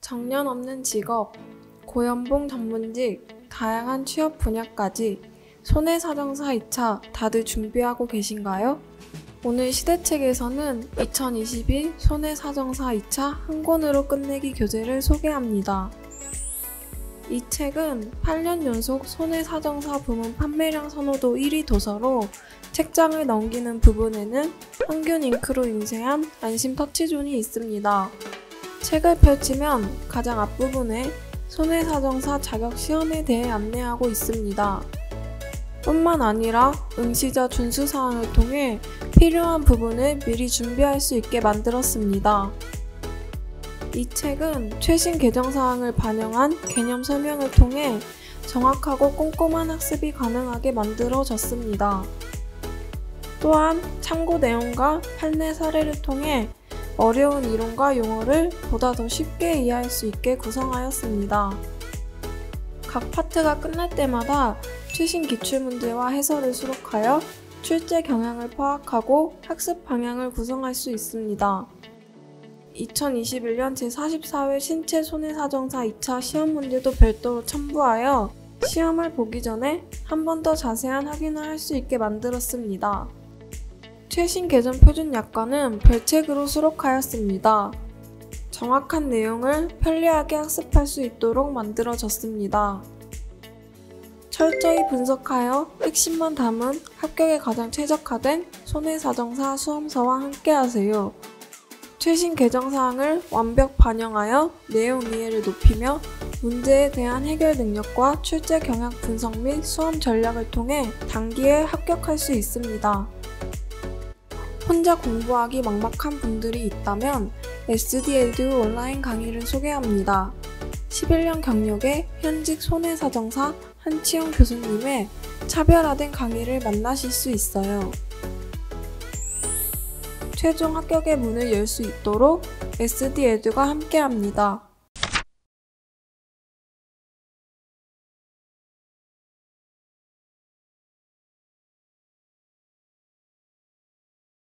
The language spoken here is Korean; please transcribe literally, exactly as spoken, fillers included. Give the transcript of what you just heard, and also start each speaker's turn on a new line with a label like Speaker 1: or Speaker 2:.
Speaker 1: 정년 없는 직업, 고연봉 전문직, 다양한 취업 분야까지 손해사정사 이 차 다들 준비하고 계신가요? 오늘 시대책에서는 이천이십일 손해사정사 이 차 한 권으로 끝내기 교재를 소개합니다. 이 책은 팔 년 연속 손해사정사 부문 판매량 선호도 일 위 도서로 책장을 넘기는 부분에는 평균 잉크로 인쇄한 안심 터치존이 있습니다. 책을 펼치면 가장 앞부분에 손해사정사 자격 시험에 대해 안내하고 있습니다. 뿐만 아니라 응시자 준수사항을 통해 필요한 부분을 미리 준비할 수 있게 만들었습니다. 이 책은 최신 개정사항을 반영한 개념 설명을 통해 정확하고 꼼꼼한 학습이 가능하게 만들어졌습니다. 또한 참고 내용과 판례 사례를 통해 어려운 이론과 용어를 보다 더 쉽게 이해할 수 있게 구성하였습니다. 각 파트가 끝날 때마다 최신 기출문제와 해설을 수록하여 출제 경향을 파악하고 학습 방향을 구성할 수 있습니다. 이천이십일 년 제사십사 회 신체 손해사정사 이 차 시험 문제도 별도로 첨부하여 시험을 보기 전에 한 번 더 자세한 확인을 할 수 있게 만들었습니다. 최신 개정 표준 약관은 별책으로 수록하였습니다. 정확한 내용을 편리하게 학습할 수 있도록 만들어졌습니다. 철저히 분석하여 핵심만 담은 합격에 가장 최적화된 손해사정사 수험서와 함께하세요. 최신 개정사항을 완벽 반영하여 내용 이해를 높이며 문제에 대한 해결 능력과 출제 경향 분석 및 수험 전략을 통해 단기에 합격할 수 있습니다. 혼자 공부하기 막막한 분들이 있다면 에스디에듀 온라인 강의를 소개합니다. 십일 년 경력의 현직 손해사정사 한치용 교수님의 차별화된 강의를 만나실 수 있어요. 최종 합격의 문을 열 수 있도록 에스디에듀가 함께합니다.